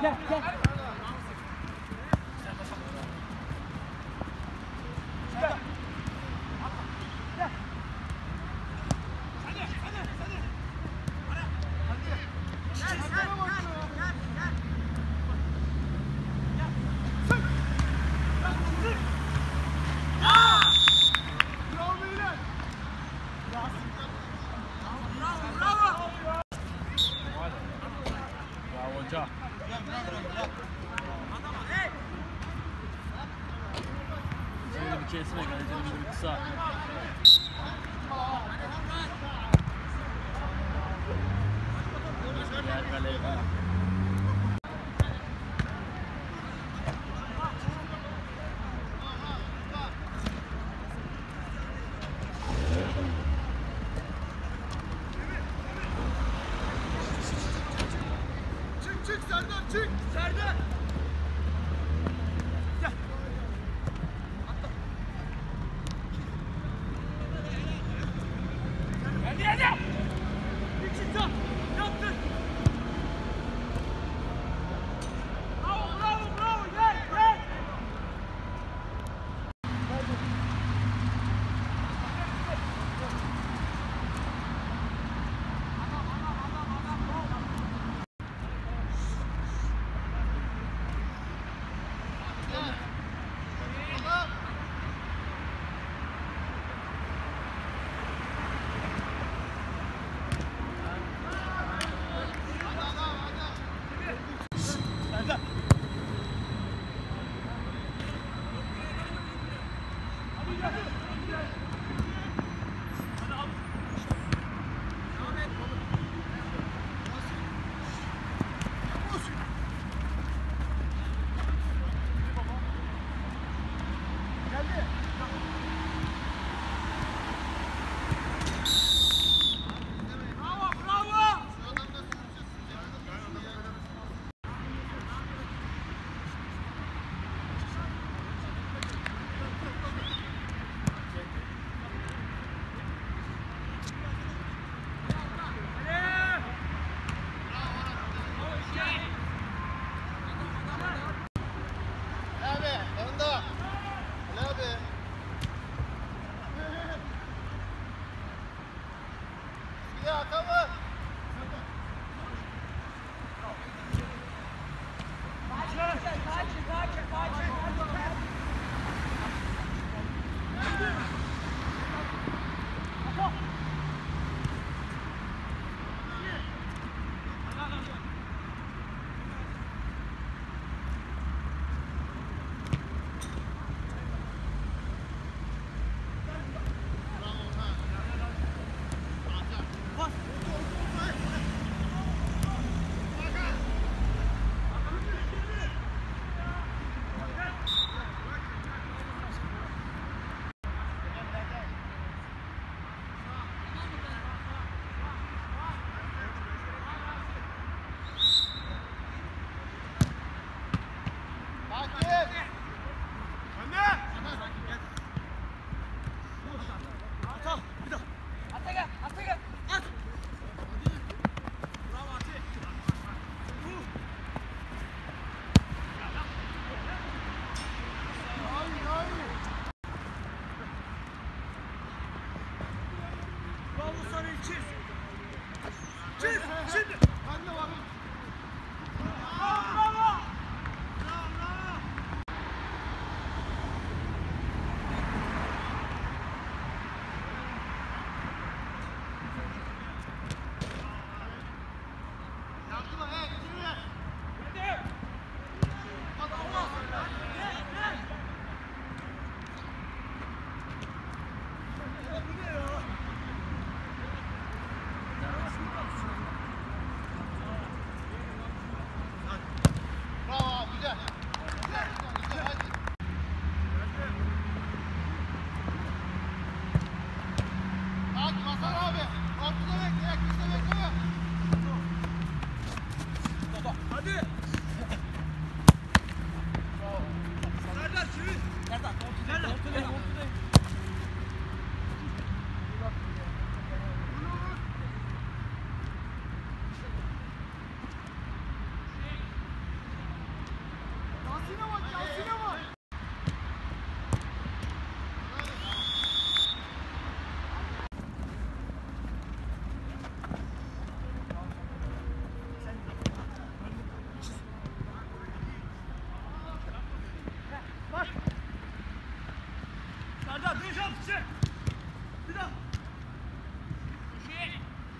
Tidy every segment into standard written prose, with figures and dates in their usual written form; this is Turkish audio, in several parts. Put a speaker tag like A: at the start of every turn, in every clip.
A: Kesme kalecinin bir kısa. Diğer kaleye kadar.
B: Çık Serdar çık. Serdar. Köşe. Bir daha. Köşeye.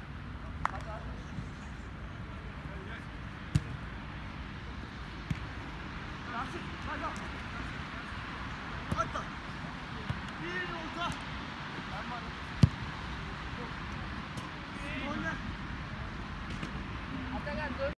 B: Yasin, hadi. Hatta. Bir orta. Oyna.
C: Atakan dur.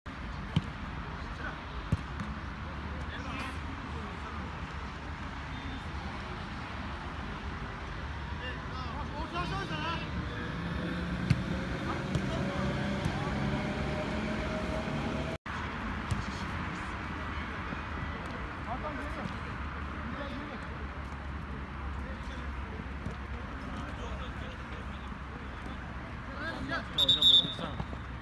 A: Hocam durdursana.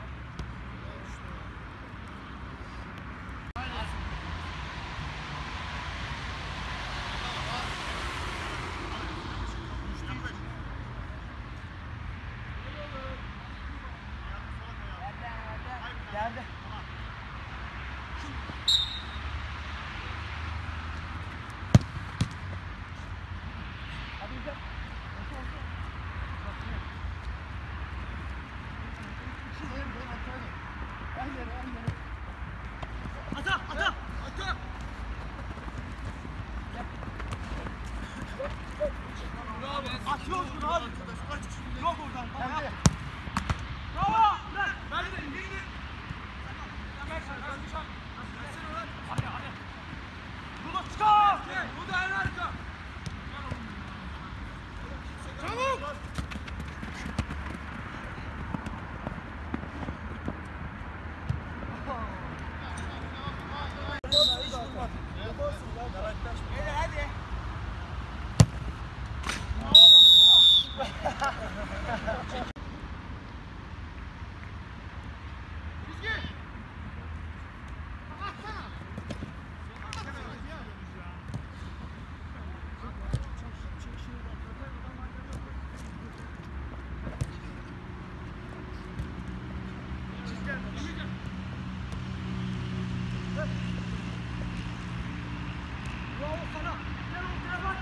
C: Geldi. Hadi güzel.
B: Ata, ata, ata. Atıyorsun abi. Yok oradan.
C: Geldi.
B: Bravo. Bırak. Ben de indir. Hadi hadi. Bunu çıkar. Bu da en arka. Çabuk.
C: Hadi.
B: Bravo sana. Gel ortaya bak.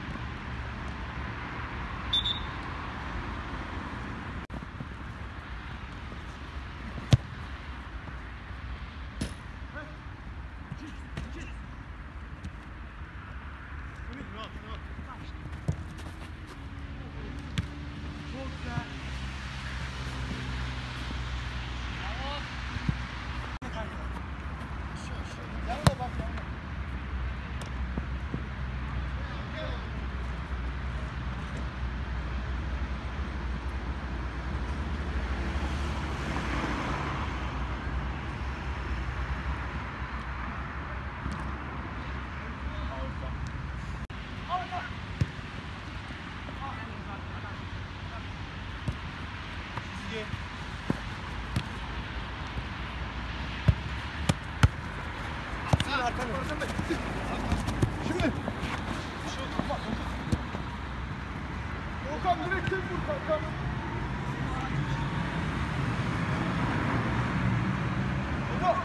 B: Çok güzel.
C: Yanına bak yanına.
B: Şimdi. Volkan direkt tek vur kanka. Ego.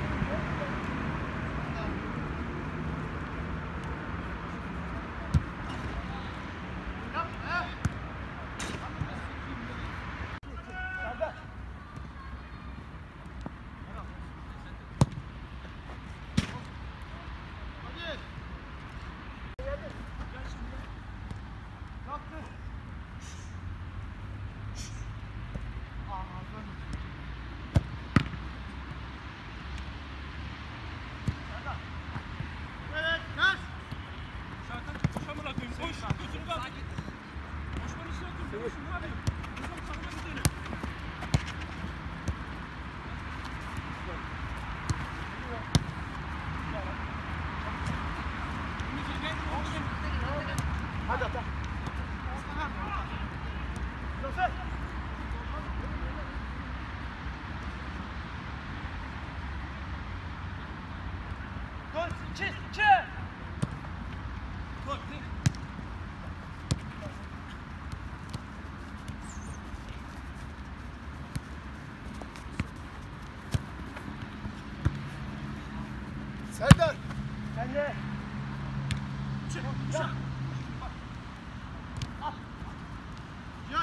B: Hadi ata. Zafer. Dön, çiz, çiz. Dur, dur.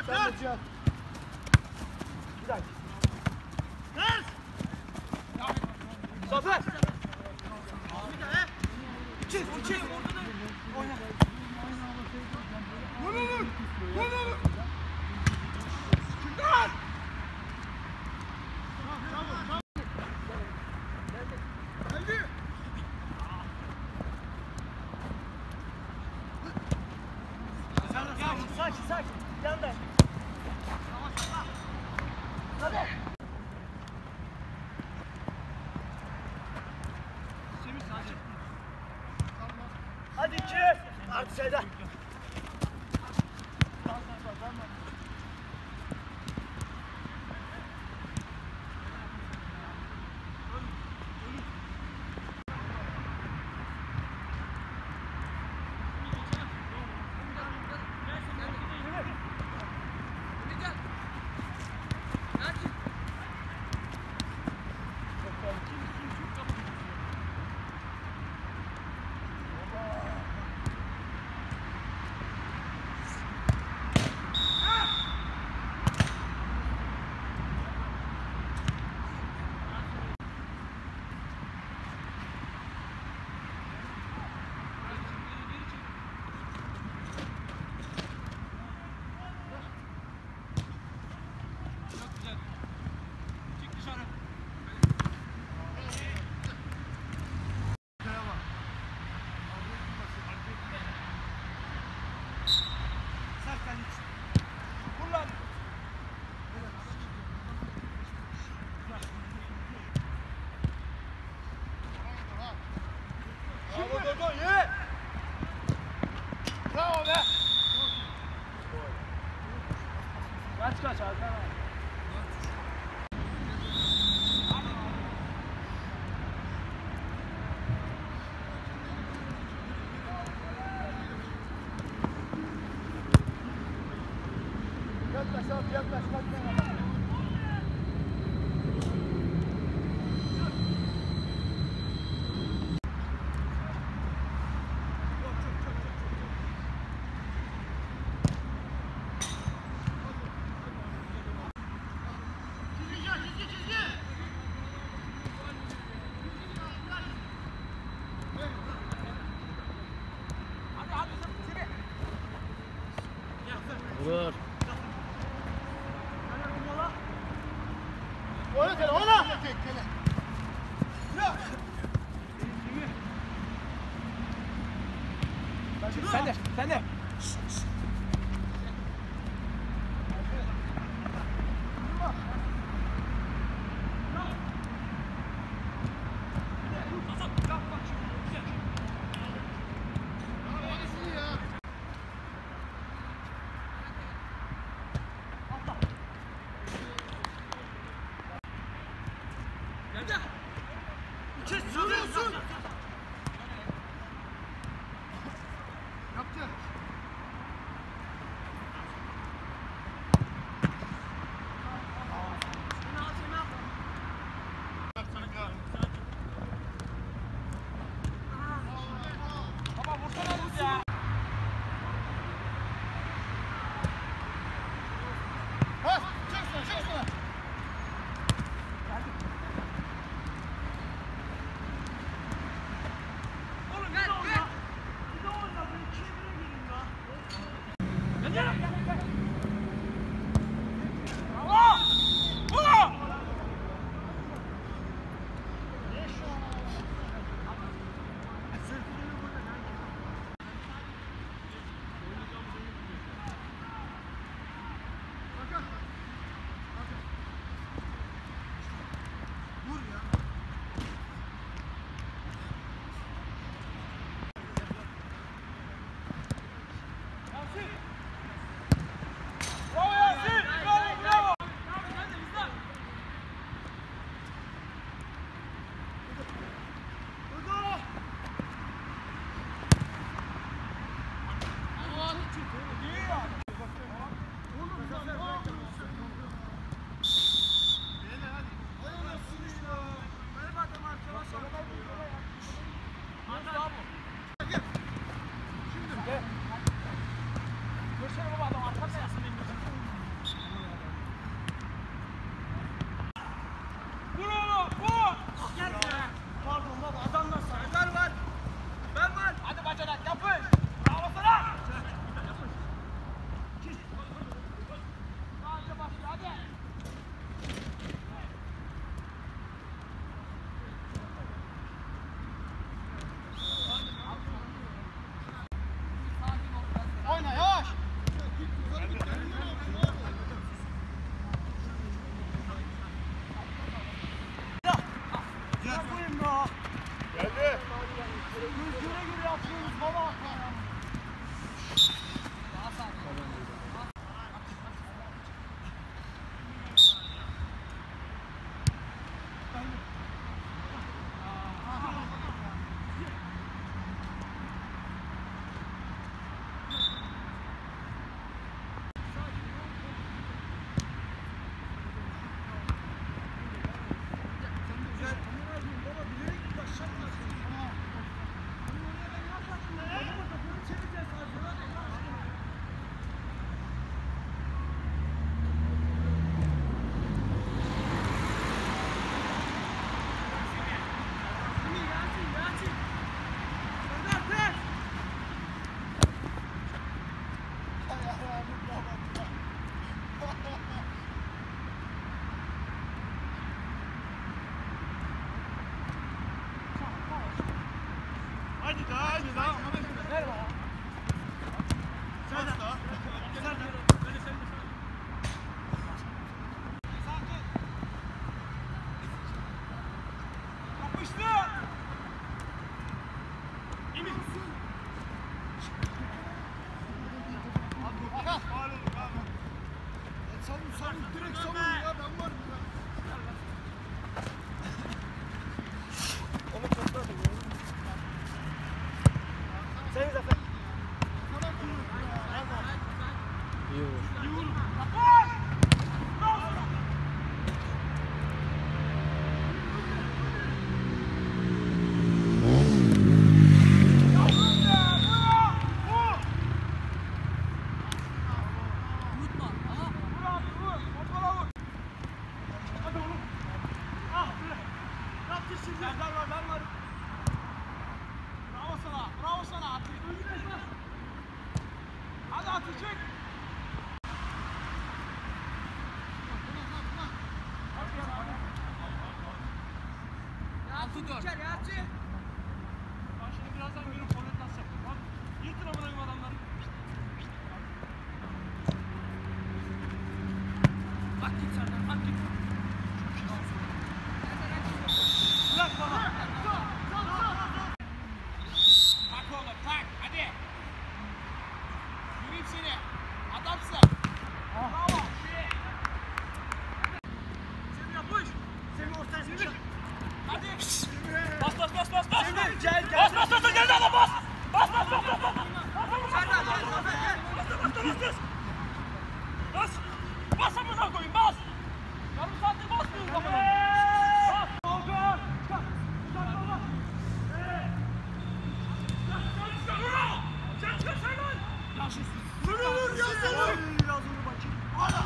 C: Sen de Cihan. Bir dakika.
B: Zafer! Çiz! Oyna! Vur! Çıkar! Geldi!
C: Sakin. Yanda. Hadi. Hadi iki. Artı şeyden.
B: Bravo, ye! Bravo be!
C: Kaç Hakan abi. Yaklaş bak ne var.
A: Vur.
C: Oyna sen oyna. Sen de. Direkt savun ya, ben varım ya. Onu kontrol edin. Sayın Zafer.
A: İyi olur.
B: İyi vurun. Bravo sana. Hadi atacak. Ben şimdi birazdan görüp forvet nasıl yapacağım. Bak, yırtın amına koyayım adamları. Bak git Serdar, bak git. Bırak bana. Tak oğlum, tak. Hadi. Yürüyeyim seni. Adamsın. Bravo. Semih yapış.
C: Semih ortaya Semih.
B: Hadi. Bas.
C: Semih gel.
B: Bas, geldi adam bas. Bas.
C: Serdar gel.
B: Bas amına koyayım, bas. Yarım saattir basmıyoruz amına. Bas. Volkan. Çıkar baba. Sen çıkar Serdar.
C: Vur ya sana. Biraz vur bakayım.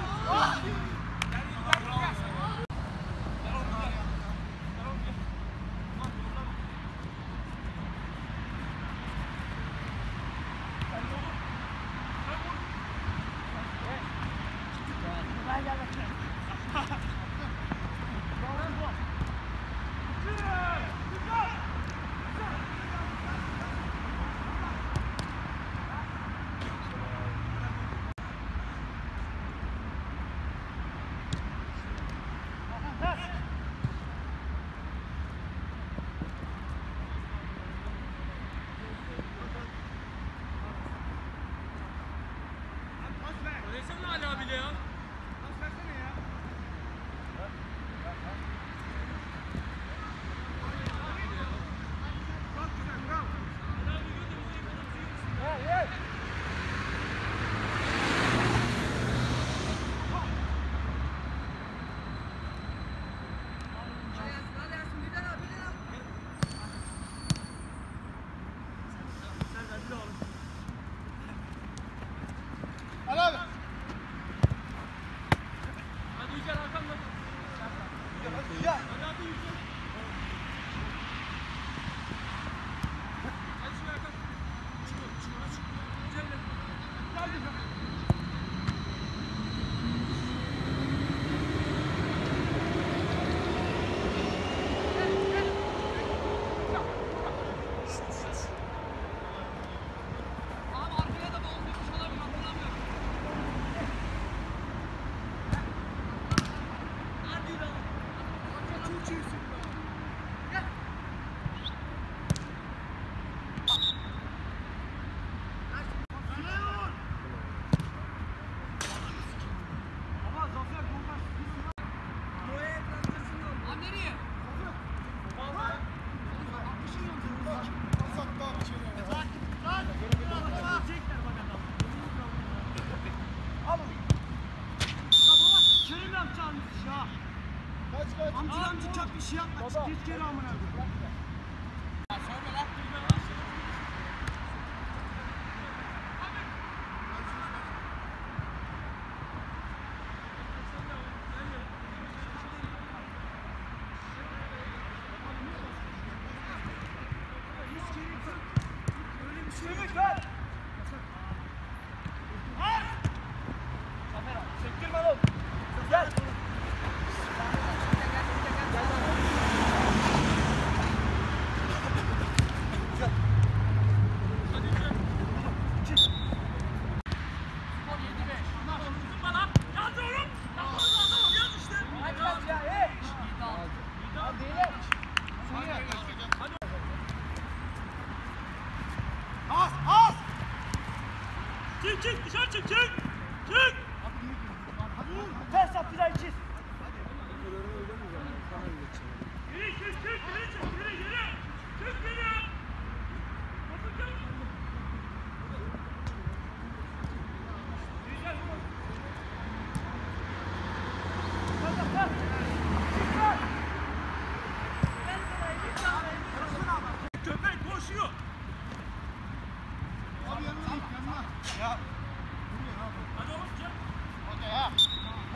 B: Desene Ali abiyle ya.
C: Al abi.
B: Hadi Yücel arkamda.
C: Ya.
B: Hadi Yücel. Hadi şuraya kalk. Çık. Yücel'le. Geldi. Abi arkaya da doldurmuş olabilir, hatırlamıyorum. Hadi lan.
C: Çok iyisin. Ama Zafer Bulgar.
B: Lan nereye?
C: Kerim yapacağınız iş ya. Kaç. Amcı çap bir şey yapma. Git geri amına koyayım.
B: Söyle lan.
C: Öyle bir şey yok lan. Zafer abi, çektirme lan. Gel.
B: Hadi Yücel. Skor 7-5. Uzun lan. Yazıyorum. Yaz işte.
C: Hadi ya, hey. Hadi değil. Az.
B: Çık dışarı çık.
C: Ters.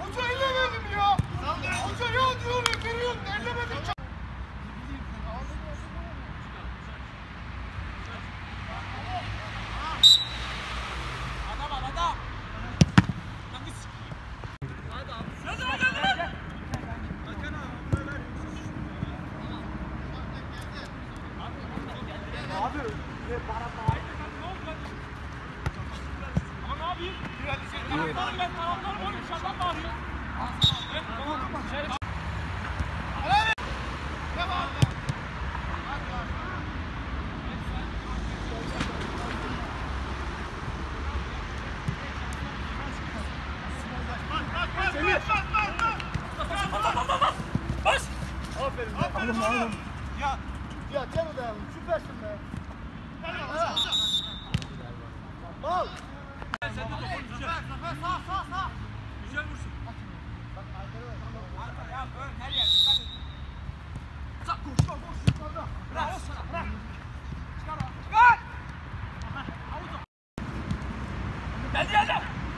D: Hoca ellemedim ya. Hoca ya diyorum veriyorum ellemedim. Ya canım da süpersin be. Al.
B: Güzel vursun. Ya böyle her yer.
D: Koş yukarıda.
B: Bırak. Bırak. Çıkar. Geldi.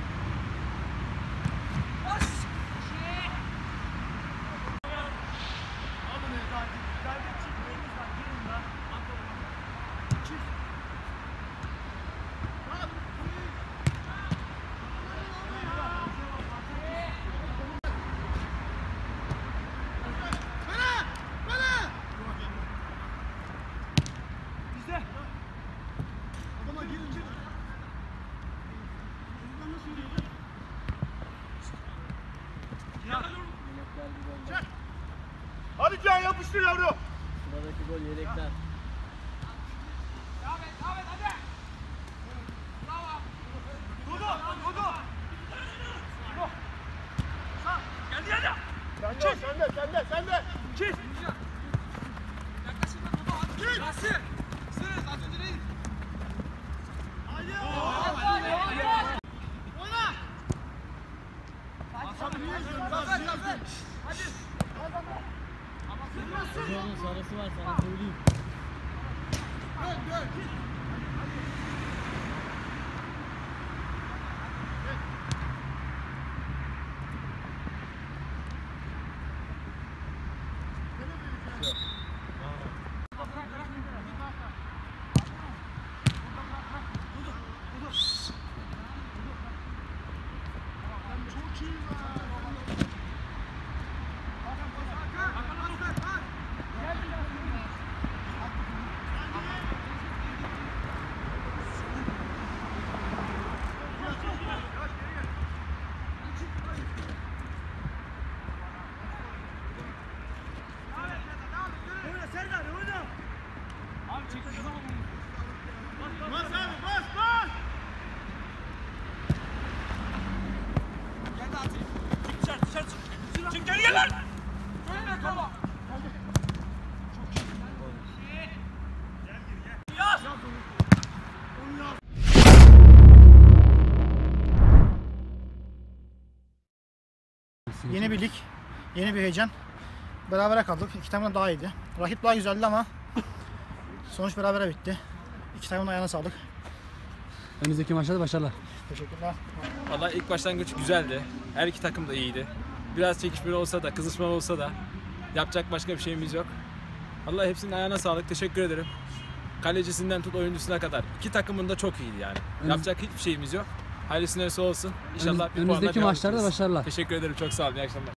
D: Hadi Can yapıştır yavru.
A: Sıradaki gol yedekler.
B: Geldi.
D: Sende.
B: Çiz. Nasıl? Sırız az önce değil.
A: Hoca'nın sarısı var sana söyleyeyim.
B: Dışarı çık. Çık geri gel lan. Yaz.
C: Yeni bir lig, yeni bir heyecan. Berabere kaldık. İki takım da daha iyiydi. Rakip daha güzeldi ama sonuç berabere bitti. İki takımın ayağına sağlık.
A: Önümüzdeki maçlarda başarılar.
C: Teşekkürler.
E: Valla ilk başlangıç güzeldi. Her iki takım da iyiydi. Biraz çekişmeli olsa da, kızışmalı olsa da yapacak başka bir şeyimiz yok. Valla hepsinin ayağına sağlık. Teşekkür ederim. Kalecisinden tut oyuncusuna kadar. İki takımın da çok iyiydi yani. Yapacak hiçbir şeyimiz yok. Hayırlısı neyse olsun. İnşallah bir puanla
A: Önümüzdeki
E: devam
A: maçlarda
E: edeceğiz.
A: başarılar.
E: Teşekkür ederim. Çok sağ olun. İyi akşamlar.